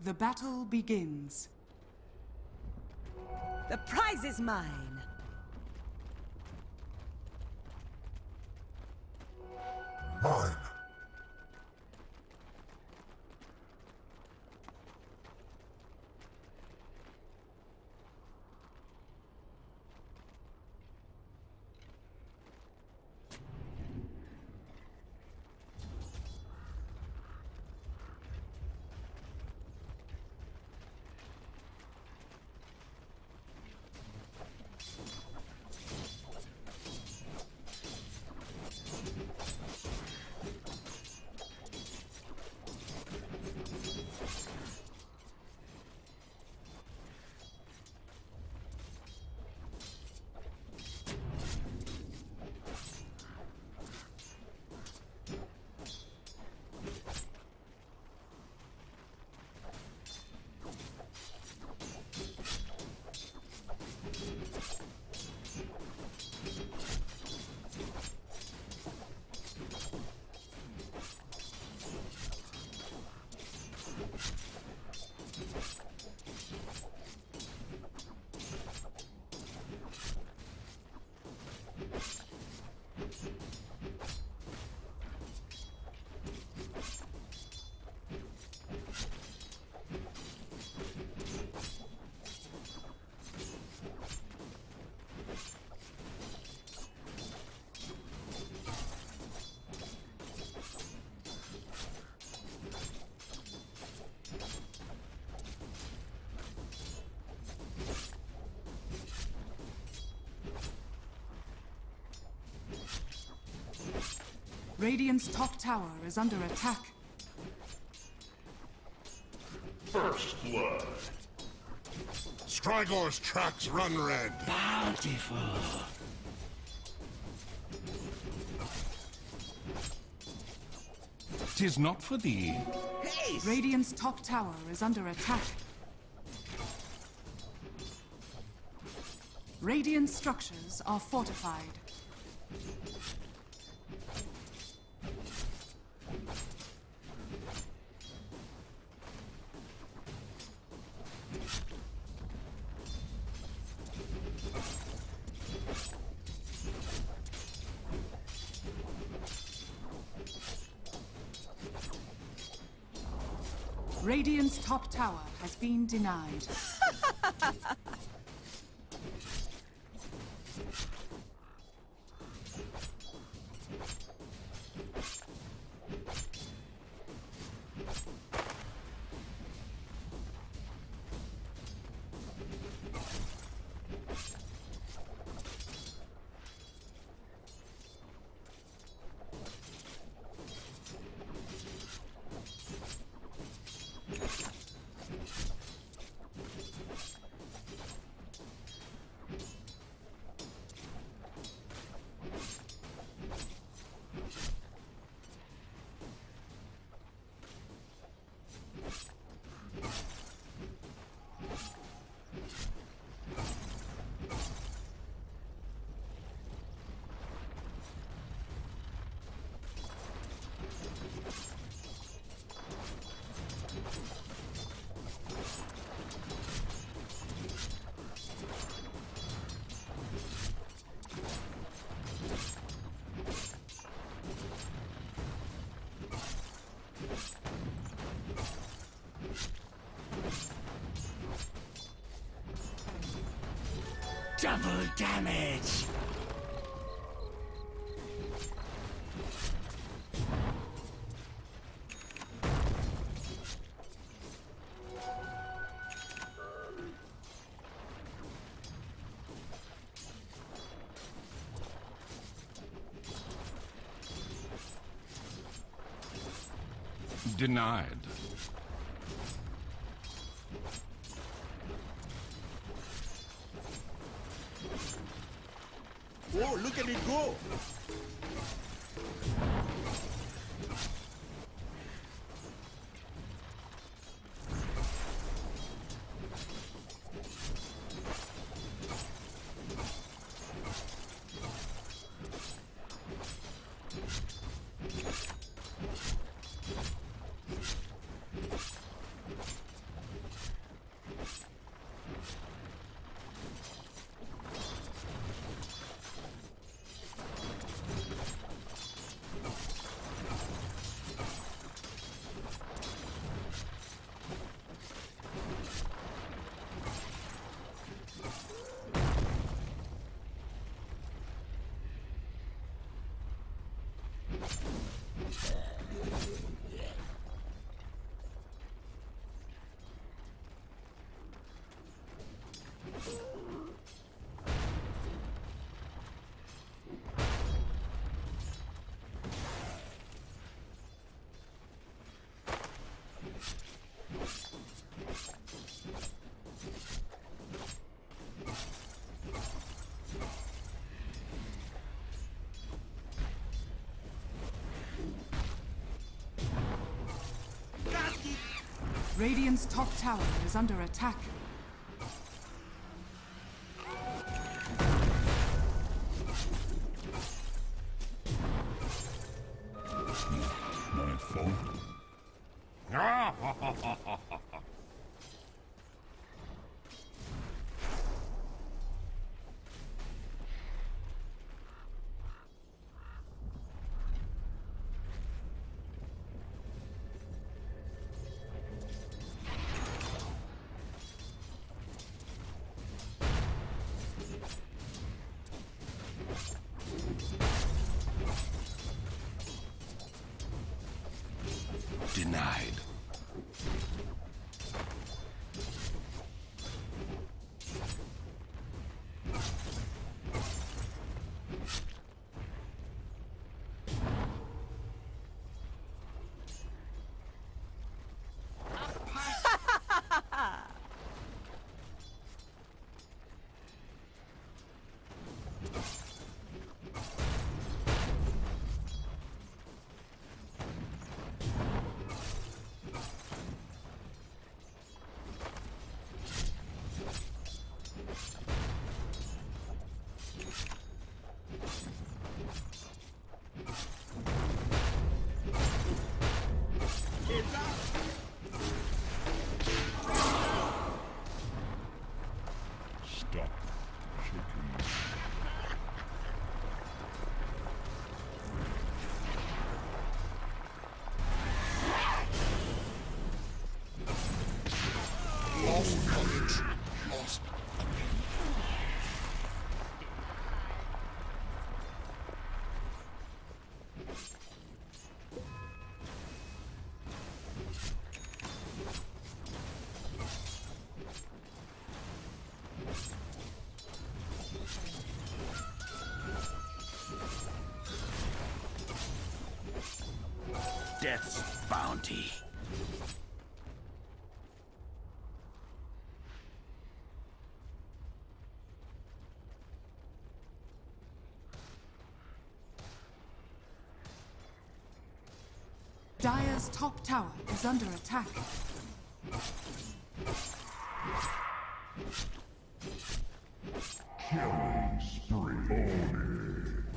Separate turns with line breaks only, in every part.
The battle begins.
The prize is mine.
Mine.
Radiant's top tower is under attack.
First blood. Strygor's tracks run red.
Bountiful. Tis not for thee.
Haste!
Radiant's top tower is under attack. Radiant structures are fortified. Radiant's top tower has been denied.
Double damage! Denied.
Whoa, look at it go!
Radiant's top tower is under attack.
My fault.
Denied. Stop shaking. Lost courage. Lost. Death's bounty.
Dire's top tower is under attack.
Killing spree.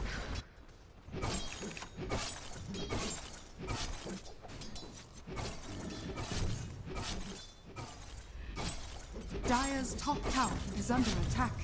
Dire's top tower is under attack.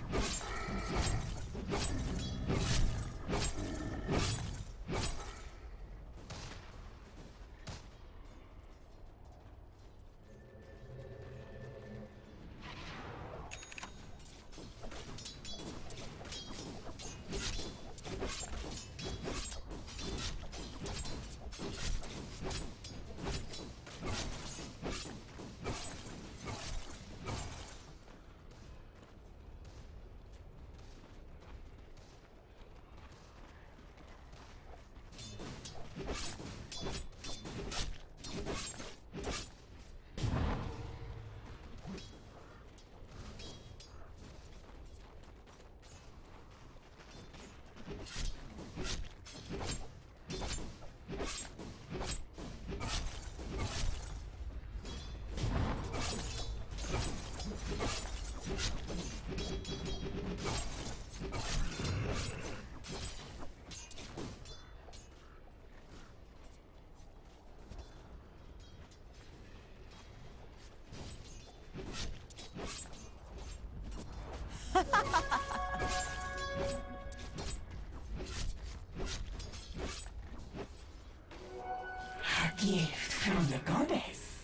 A gift from the goddess.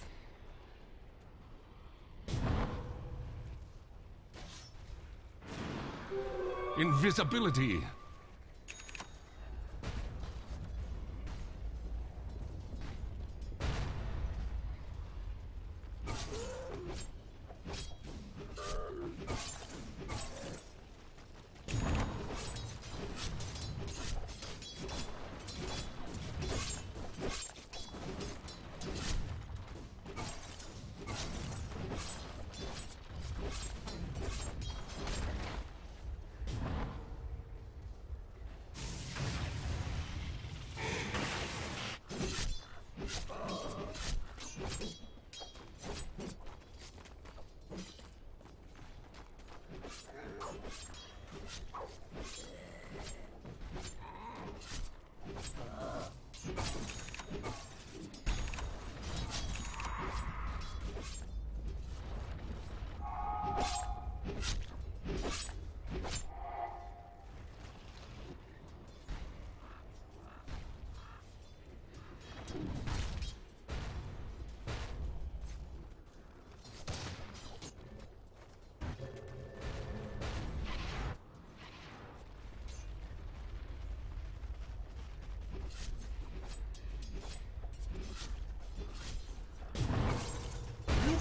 Invisibility.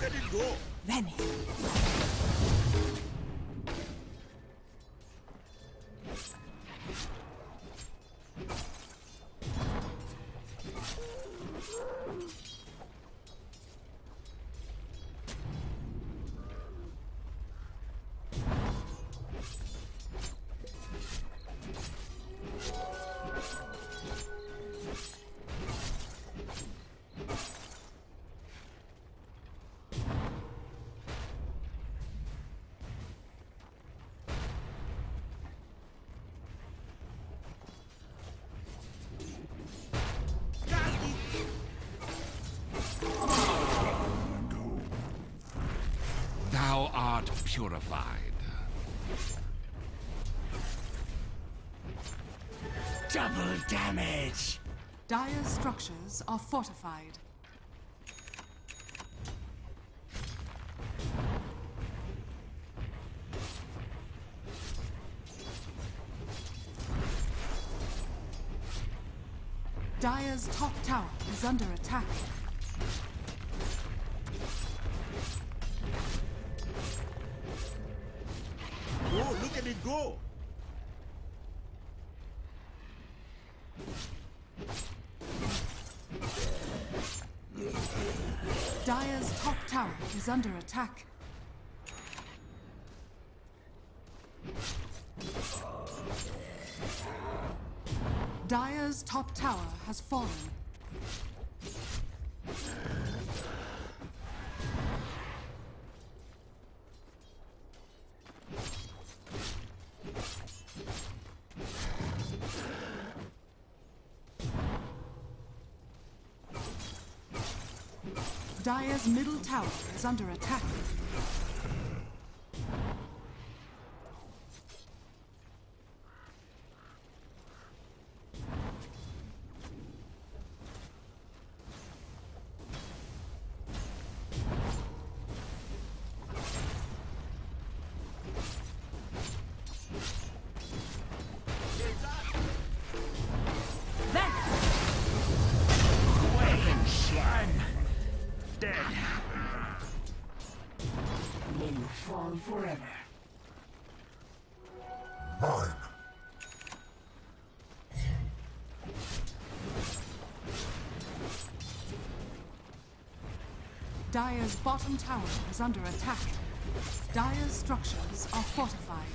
Look at it go.
Vanish.
Thou art purified.
Double damage.
Dire's structures are fortified. Dire's top tower is under attack.
Oh, look at it go.
Dire's top tower is under attack. Dire's top tower has fallen. Dire's middle tower is under attack.
Dead. May you fall forever.
Mine.
Dire's bottom tower is under attack. Dire's structures are fortified.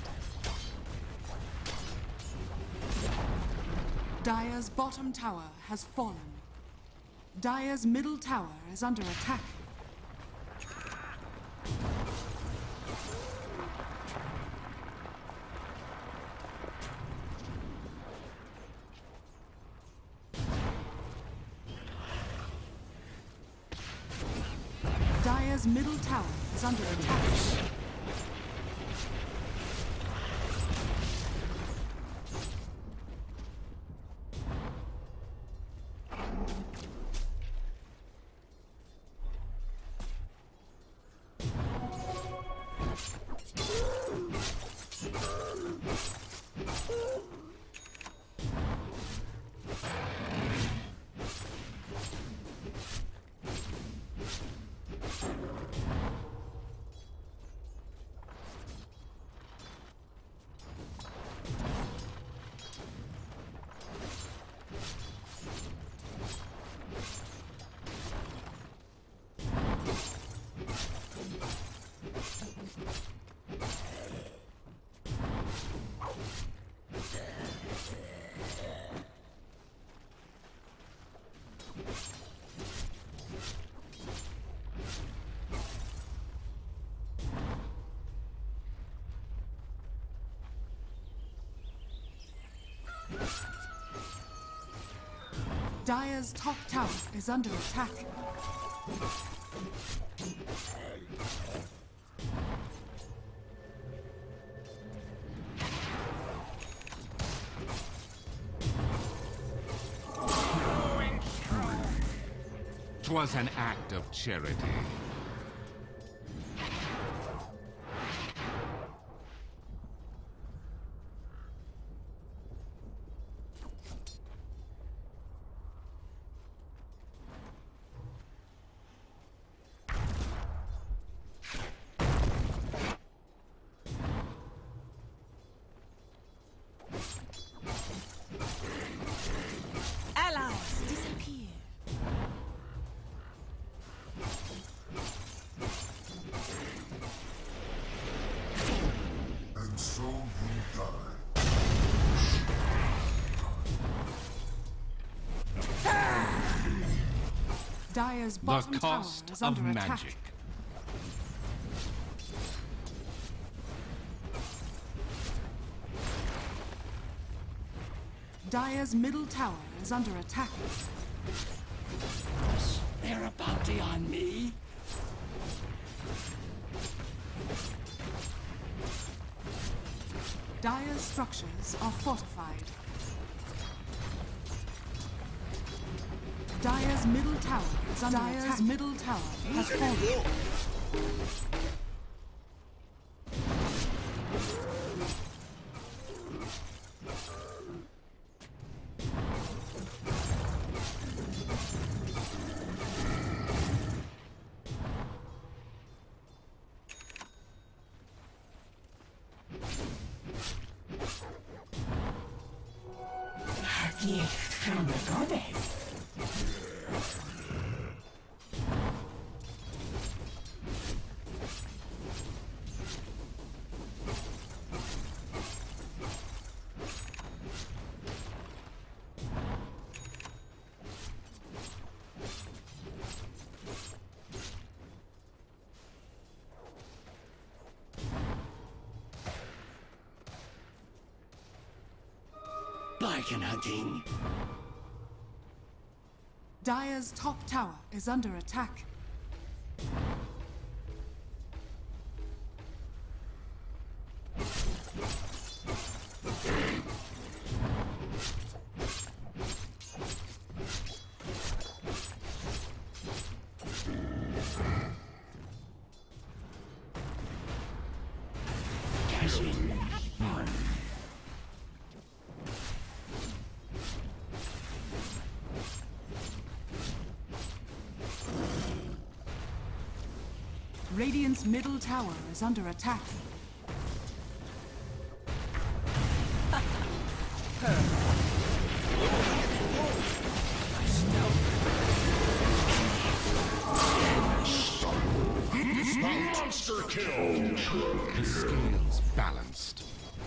Dire's bottom tower has fallen. Dire's middle tower is under attack. Dire's middle tower is under attack. Dire's top tower is under attack.
Twas an act of charity.
Dire's
The
bottom tower
cost
is
of
under attack.
magic.
Dire's middle tower is under attack.
They're a bounty on me.
Dire's structures are fortified. Dire's middle tower is under attack. Dire's middle tower has
Look at it
fallen.
go!
A gift from the goddess. Bargain hunting.
Dire's top tower is under attack.
Cashing.
Radiant's middle tower is under attack.
Monster kill!
The scales balanced.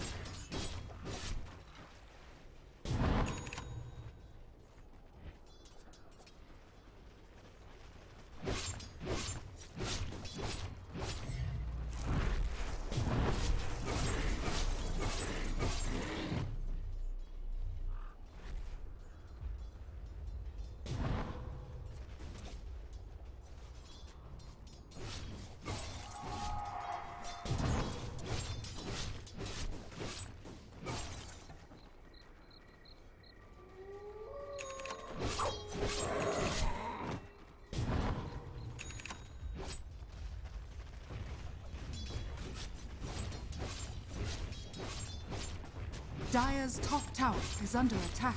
Dire's top tower is under attack.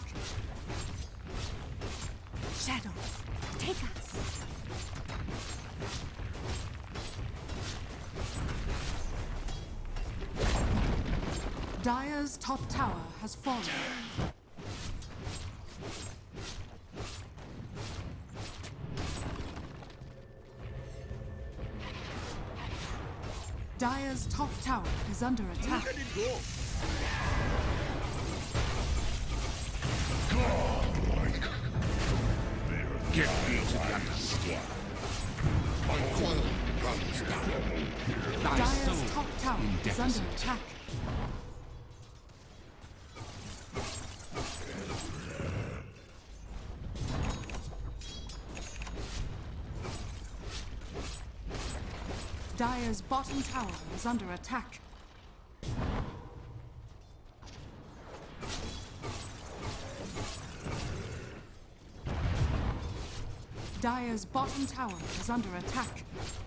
Shadows, take us. Dire's top tower has fallen. Dire's top tower is under attack.
Look at it go!
Get me to the underskin. Thy
Dire's
soul
top tower
in
is under
deficit.
attack. Dire's bottom tower is under attack. Dire's bottom tower is under attack.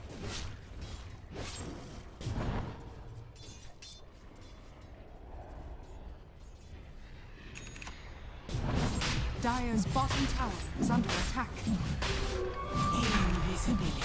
Dire's bottom tower is under attack.
Invisibility.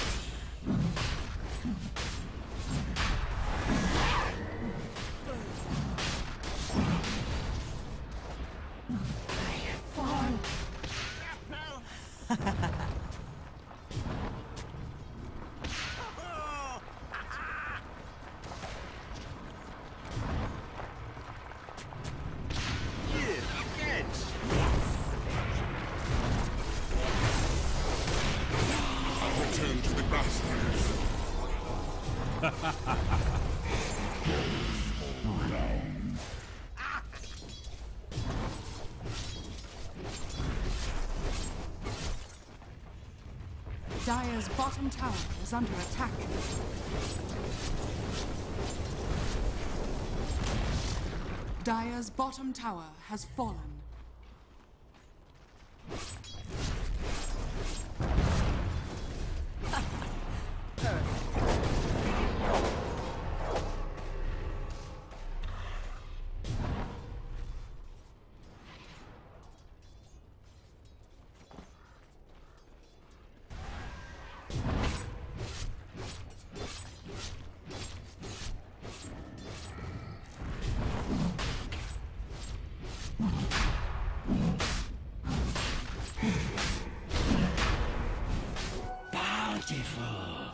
Yeah, catch!
Dire's bottom tower is under attack. Dire's bottom tower has fallen.
Bountiful.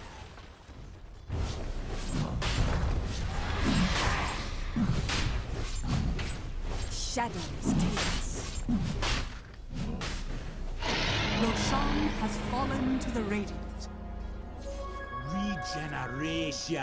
Shadows take us.
Roshan has fallen to the Radiant.
Regeneration.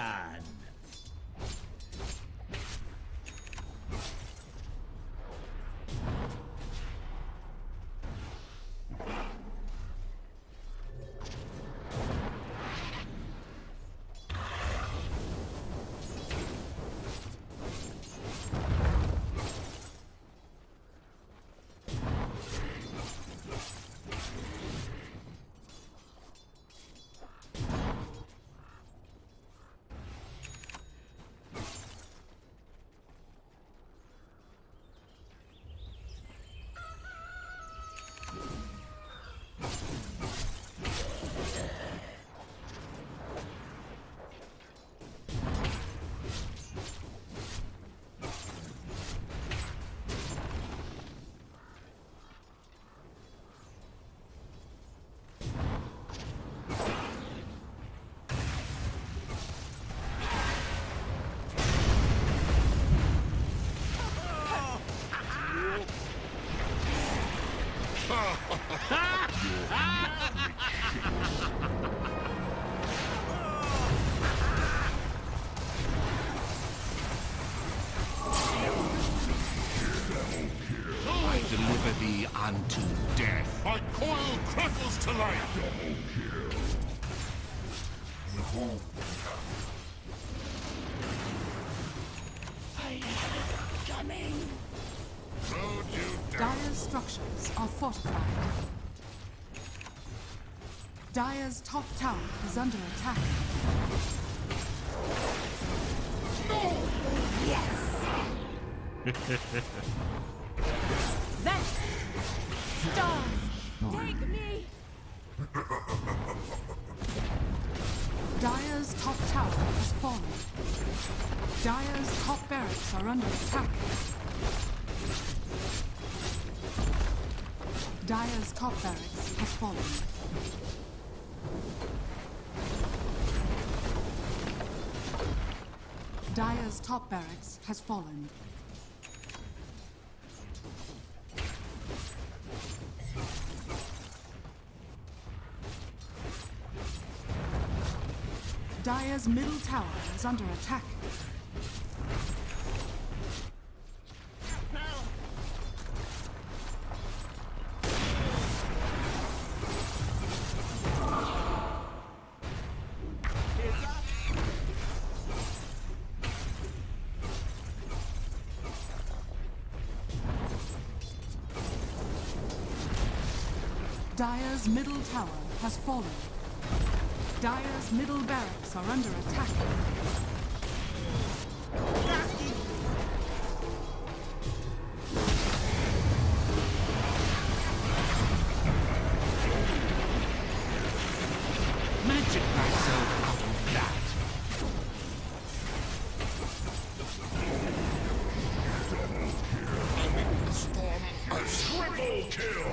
I deliver thee unto death.
My coil crackles to life.
I had it coming.
Rode you down.
Dire's structures are fortified. Dire's top tower is under attack.
Then, stars, take me.
Dire's top tower has fallen. Dire's top barracks are under attack. Dire's top barracks has fallen. Dire's top barracks has fallen. Dire's middle tower is under attack. Dire's middle tower has fallen. Dire's middle barracks are under attack.
Magic thyself out of that.
A triple kill.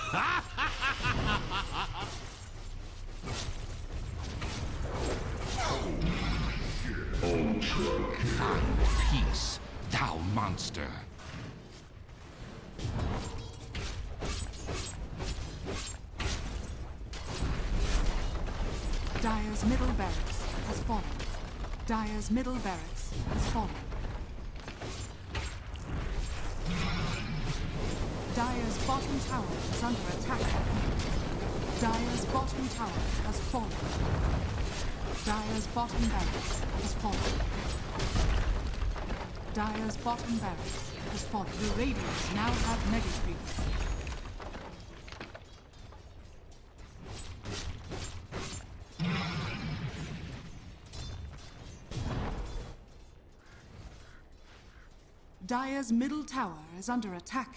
Find peace, thou monster.
Dire's middle barracks has fallen. Dire's middle barracks has fallen. Dire's bottom tower is under attack. Dire's bottom tower has fallen. Dire's bottom barracks has fallen. Dire's bottom barracks has fallen. The Radiants now have mega creeps. Dire's middle tower is under attack.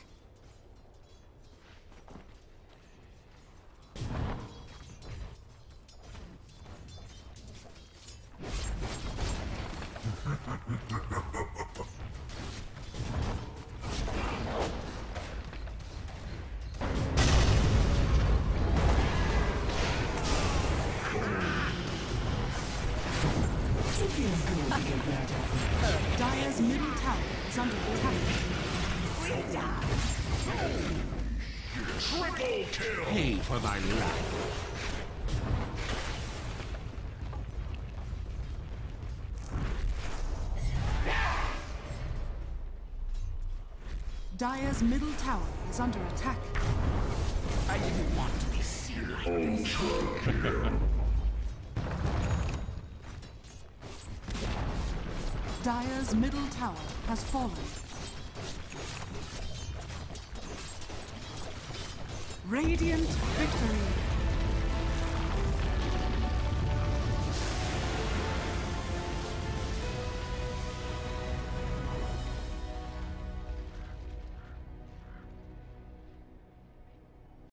Dire's middle tower is under attack.
Triple kill!
Pay for thy life.
Dire's middle tower is under attack.
I didn't want to be seen like this.
Dire's middle tower has fallen. Radiant victory.